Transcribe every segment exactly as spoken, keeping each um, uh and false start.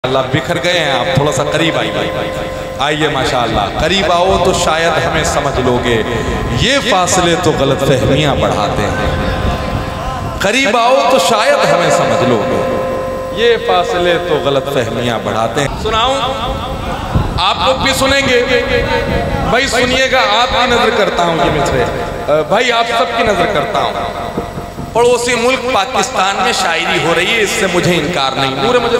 अल्लाह बिखर गए हैं आप, थोड़ा सा करीब आइए आइए माशाअल्लाह, करीब आओ तो शायद हमें समझ लोगे। ये फासले तो गलत फहमियाँ बढ़ाते हैं, करीब आओ तो शायद हमें समझ लोगे। ये फासले तो गलत फहमियाँ बढ़ाते हैं। सुनाऊं, आप लोग भी सुनेंगे भाई, सुनिएगा। आपकी नजर करता हूँ ये मिसरे भाई, आप सबकी नजर करता हूँ। पड़ोसी मुल्क पाकिस्तान में शायरी हो रही है, इससे मुझे इनकार नहीं। पूरे मुझे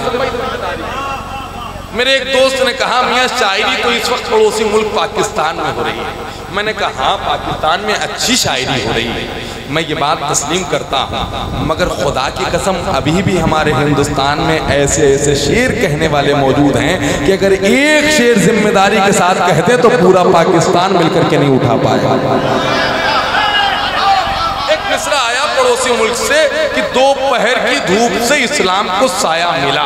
मेरे एक दोस्त ने कहा, मियाँ शायरी तो इस वक्त पड़ोसी मुल्क पाकिस्तान में हो रही है। मैंने कहा हाँ, पाकिस्तान में अच्छी शायरी हो रही है, मैं ये बात तस्लीम करता हूँ, मगर खुदा की कसम अभी भी हमारे हिंदुस्तान में ऐसे ऐसे शेर कहने वाले मौजूद हैं कि अगर एक शेर जिम्मेदारी के साथ कहते तो पूरा पाकिस्तान मिलकर के नहीं उठा पाएगा। एक मिसरा आया पड़ोसी मुल्क से कि दोपहर की धूप से इस्लाम को साया मिला।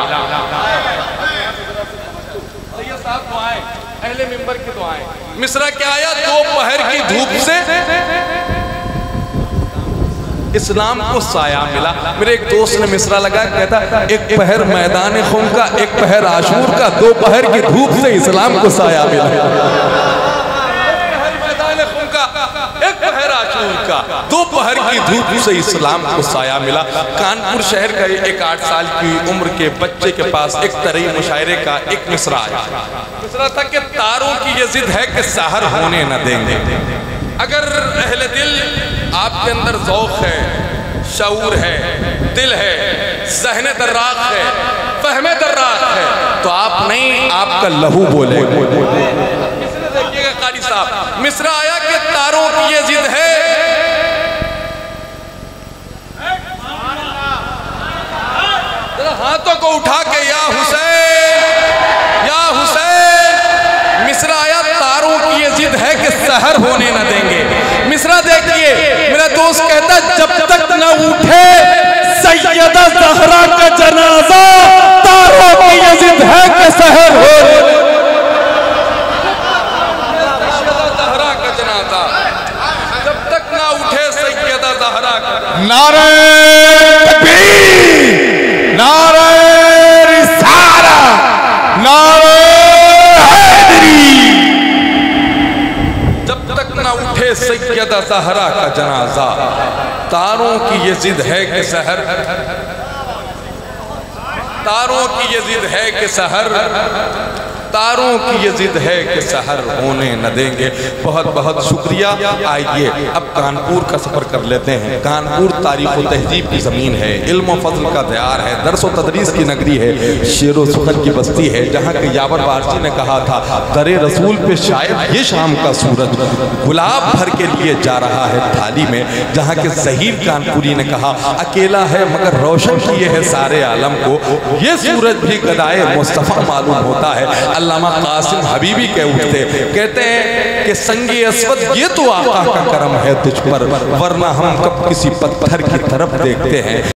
अहले मिंबर की दुआएं। मिसरा क्या आया, दोपहर की धूप से इस्लाम को साया मिला। मेरे एक दोस्त ने मिसरा लगा, कहता एक पहर मैदान खुम का, एक पहर आशूर का, दोपहर की धूप से इस्लाम को साया मिला। एक पहर आशूर का, दोपहर की धूप से इस्लाम को साया मिला। कानपुर शहर का एक आठ साल की उम्र के बच्चे के पास एक तरई मुशायरे का एक मिसरा आया। मिसरा था कि तारों की ये जिद है कि सहर होने न देंगे। अगर अहले दिल आपके अंदर ज़ौक़ है, शऊर है, दिल है, ज़हन दर्राक है, फहमे दर्राक है, तो आप नहीं, आपका लहू बोले। देखिएगा कारी साहब, मिसरा आया कि तारों की ये जिद है, हाथों को उठा के या हुसैन या हुसैन। मिसरा आया, तारों की ये जिद है कि सहर होने न देंगे। मिसरा देखिए, मेरा दोस्त कहता जब तक न उठे सैयदा ज़हरा का जनाजा, तारों की ये जिद है कि सहर हो। ज़हरा का जनाजा जब तक न उठे सैयदा ज़हरा का। नारे तकबीर, नारे रिसाला, नारे हैदरी। जब तक न उठे सैयदा ज़हरा का जनाजा, तारों की ये जिद है कि सहर, तारों की ये जिद है कि सहर, तारों की ये जिद है कि सहर होने न देंगे। बहुत बहुत शुक्रिया। आइए अब कानपुर का सफ़र कर लेते हैं। कानपुर तारीख़ व तहज़ीब की ज़मीन है, इल्म व फ़ज़ल का दयार है, दर्स व तदरीस की नगरी है, शेर व सुखन की बस्ती है, जहाँ के यावर वारसी ने कहा था, दरे रसूल पे शायद ये शाम का सूरज गुलाब भर के लिए जा रहा है थाली में। जहाँ के ज़हीर कानपुरी ने कहा, अकेला है मगर रोशन किए है सारे आलम को, ये सूरज भी गदाए मुस्तफ़ा मालूम होता है। अल्लामा कासिम हबीबी कह उठते, कहते हैं कि संगे अस्वद ये तो आका का करम है तुझ पर, वरना हम कब किसी पत्थर की तरफ देखते हैं।